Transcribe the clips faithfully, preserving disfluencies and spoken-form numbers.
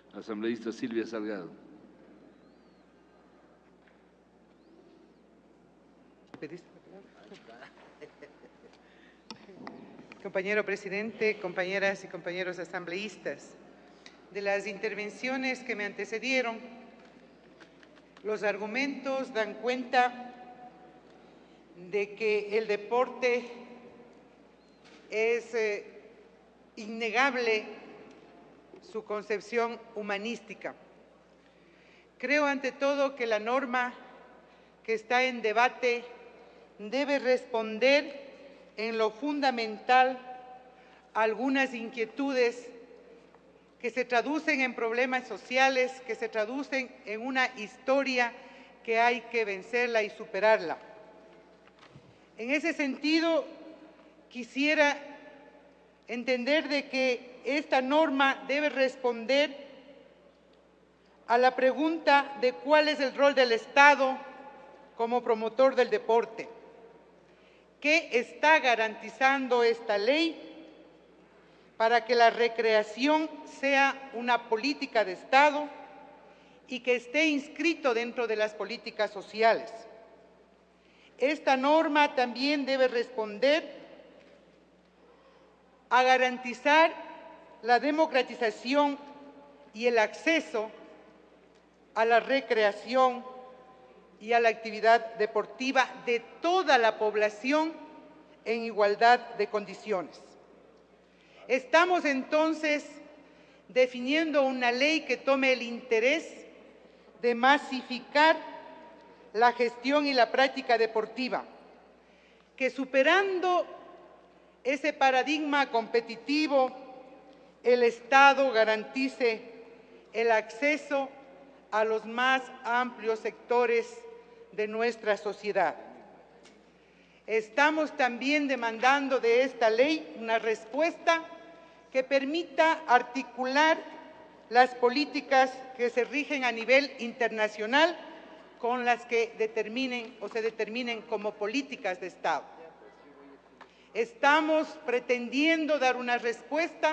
Asambleísta Silvia Salgado. Compañero presidente, compañeras y compañeros asambleístas, de las intervenciones que me antecedieron, los argumentos dan cuenta de que el deporte es eh, innegable su concepción humanística. Creo ante todo que la norma que está en debate debe responder en lo fundamental a algunas inquietudes que se traducen en problemas sociales, que se traducen en una historia que hay que vencerla y superarla. En ese sentido, quisiera entender de que esta norma debe responder a la pregunta de cuál es el rol del Estado como promotor del deporte. ¿Qué está garantizando esta ley para que la recreación sea una política de Estado y que esté inscrito dentro de las políticas sociales? Esta norma también debe responder a garantizar la democratización y el acceso a la recreación y a la actividad deportiva de toda la población en igualdad de condiciones. Estamos entonces definiendo una ley que tome el interés de masificar la gestión y la práctica deportiva, que superando ese paradigma competitivo, el Estado garantice el acceso a los más amplios sectores de nuestra sociedad. Estamos también demandando de esta ley una respuesta que permita articular las políticas que se rigen a nivel internacional con las que determinen o se determinen como políticas de Estado. Estamos pretendiendo dar una respuesta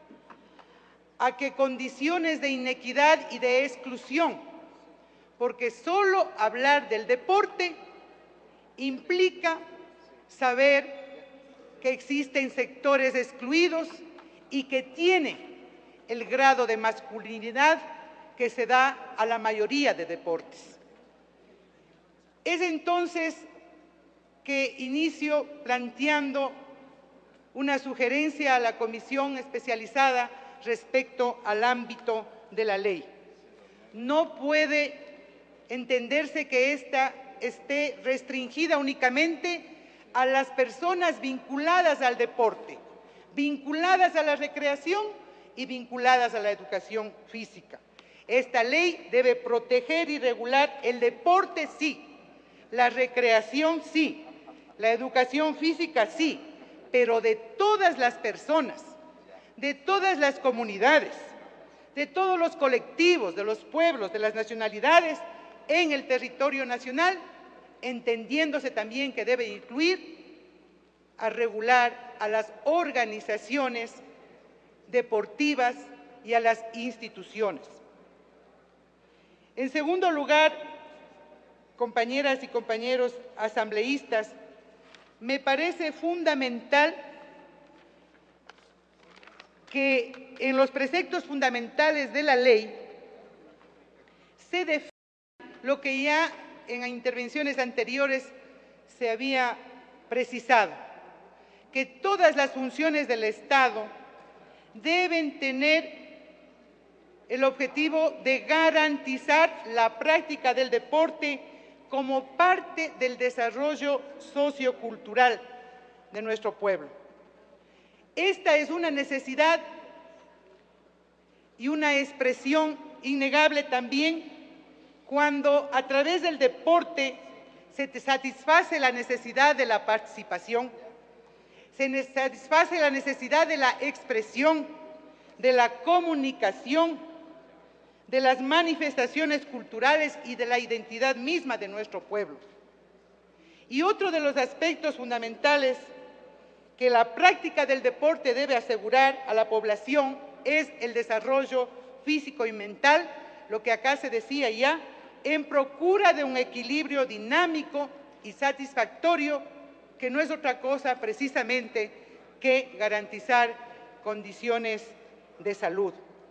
a que condiciones de inequidad y de exclusión, porque solo hablar del deporte implica saber que existen sectores excluidos y que tiene el grado de masculinidad que se da a la mayoría de deportes. Es entonces que inicio planteando una sugerencia a la comisión especializada respecto al ámbito de la ley. No puede entenderse que ésta esté restringida únicamente a las personas vinculadas al deporte, vinculadas a la recreación y vinculadas a la educación física. Esta ley debe proteger y regular el deporte, sí, la recreación, sí, la educación física, sí, pero de todas las personas, de todas las comunidades, de todos los colectivos, de los pueblos, de las nacionalidades en el territorio nacional, entendiéndose también que debe incluir a regular a las organizaciones deportivas y a las instituciones. En segundo lugar, compañeras y compañeros asambleístas, me parece fundamental que en los preceptos fundamentales de la ley se define lo que ya en intervenciones anteriores se había precisado, que todas las funciones del Estado deben tener el objetivo de garantizar la práctica del deporte como parte del desarrollo sociocultural de nuestro pueblo. Esta es una necesidad y una expresión innegable también cuando a través del deporte se satisface la necesidad de la participación, se satisface la necesidad de la expresión, de la comunicación, de las manifestaciones culturales y de la identidad misma de nuestro pueblo. Y otro de los aspectos fundamentales que la práctica del deporte debe asegurar a la población es el desarrollo físico y mental, lo que acá se decía ya, en procura de un equilibrio dinámico y satisfactorio, que no es otra cosa precisamente que garantizar condiciones de salud.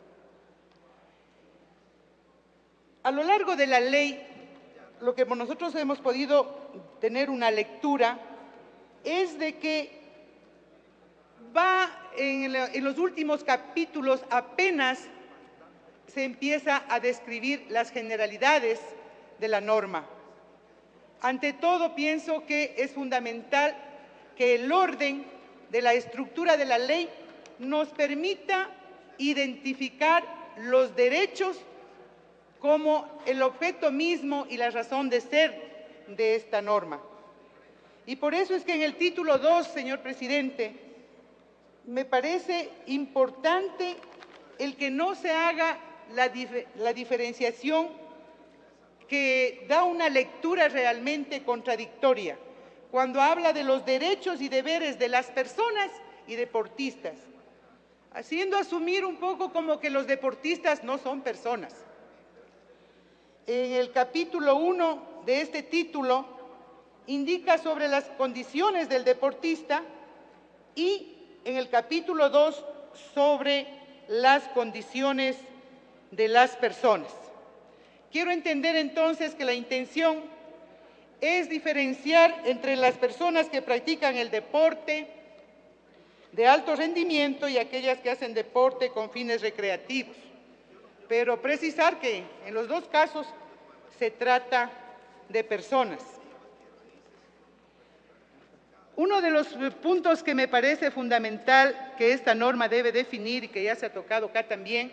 A lo largo de la ley, lo que nosotros hemos podido tener una lectura es de que va en, en los últimos capítulos apenas se empieza a describir las generalidades de la norma. Ante todo, pienso que es fundamental que el orden de la estructura de la ley nos permita identificar los derechos como el objeto mismo y la razón de ser de esta norma. Y por eso es que en el título dos, señor presidente, me parece importante el que no se haga la, dif- la diferenciación que da una lectura realmente contradictoria cuando habla de los derechos y deberes de las personas y deportistas, haciendo asumir un poco como que los deportistas no son personas. En el capítulo uno de este título indica sobre las condiciones del deportista y en el capítulo dos sobre las condiciones de las personas. Quiero entender entonces que la intención es diferenciar entre las personas que practican el deporte de alto rendimiento y aquellas que hacen deporte con fines recreativos, pero precisar que en los dos casos se trata de personas. Uno de los puntos que me parece fundamental que esta norma debe definir y que ya se ha tocado acá también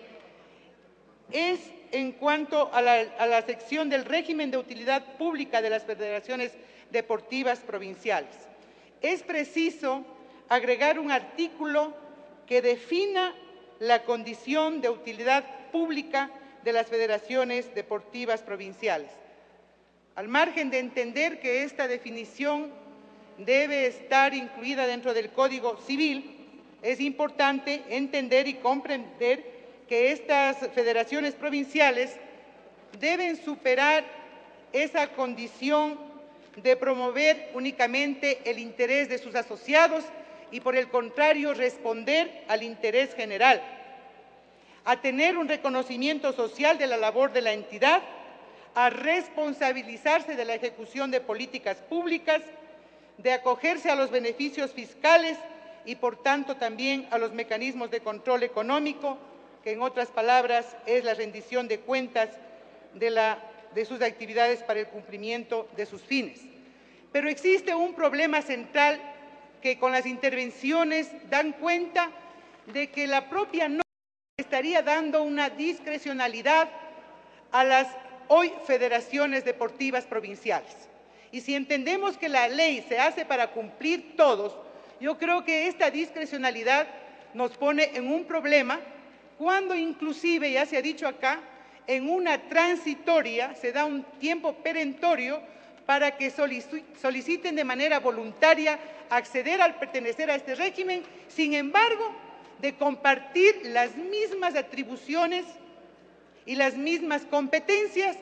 es en cuanto a la, a la sección del régimen de utilidad pública de las federaciones deportivas provinciales. Es preciso agregar un artículo que defina la condición de utilidad pública de las federaciones deportivas provinciales. Al margen de entender que esta definición debe estar incluida dentro del Código Civil, es importante entender y comprender que estas federaciones provinciales deben superar esa condición de promover únicamente el interés de sus asociados y, por el contrario, responder al interés general, a tener un reconocimiento social de la labor de la entidad, a responsabilizarse de la ejecución de políticas públicas, de acogerse a los beneficios fiscales y, por tanto, también a los mecanismos de control económico, que en otras palabras es la rendición de cuentas de, la, de sus actividades para el cumplimiento de sus fines. Pero existe un problema central que con las intervenciones dan cuenta de que la propia norma estaría dando una discrecionalidad a las hoy federaciones deportivas provinciales. Y si entendemos que la ley se hace para cumplir todos, yo creo que esta discrecionalidad nos pone en un problema cuando inclusive, ya se ha dicho acá, en una transitoria se da un tiempo perentorio para que soliciten de manera voluntaria acceder al pertenecer a este régimen, sin embargo, de compartir las mismas atribuciones y las mismas competencias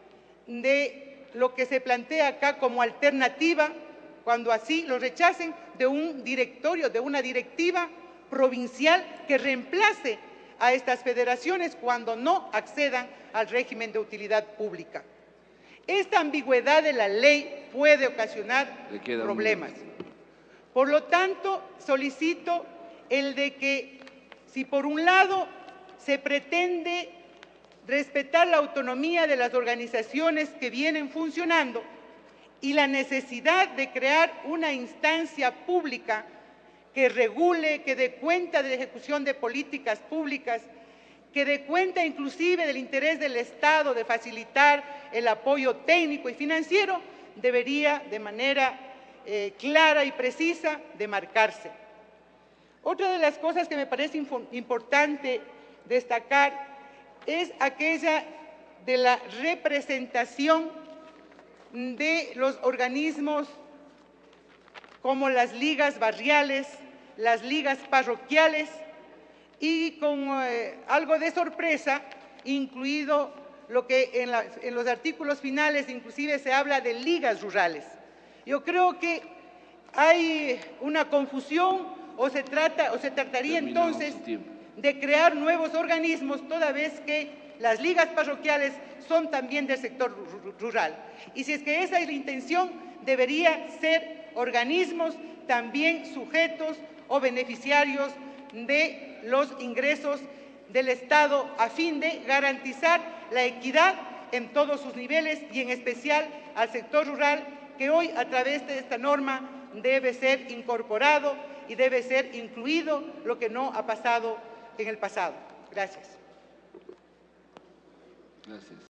de lo que se plantea acá como alternativa, cuando así lo rechacen, de un directorio, de una directiva provincial que reemplace a estas federaciones cuando no accedan al régimen de utilidad pública. Esta ambigüedad de la ley puede ocasionar problemas. Por lo tanto, solicito el de que, si por un lado se pretende respetar la autonomía de las organizaciones que vienen funcionando y la necesidad de crear una instancia pública que regule, que dé cuenta de la ejecución de políticas públicas, que dé cuenta inclusive del interés del Estado de facilitar el apoyo técnico y financiero, debería de manera eh, clara y precisa demarcarse. Otra de las cosas que me parece importante destacar es aquella de la representación de los organismos como las ligas barriales, las ligas parroquiales y con eh, algo de sorpresa, incluido lo que en, la, en los artículos finales inclusive se habla de ligas rurales. Yo creo que hay una confusión o se, trata, o se trataría Terminó entonces su tiempo. de crear nuevos organismos, toda vez que las ligas parroquiales son también del sector rural. Y si es que esa es la intención, debería ser organismos también sujetos o beneficiarios de los ingresos del Estado, a fin de garantizar la equidad en todos sus niveles y en especial al sector rural, que hoy a través de esta norma debe ser incorporado y debe ser incluido, lo que no ha pasado en el pasado. Gracias. Gracias.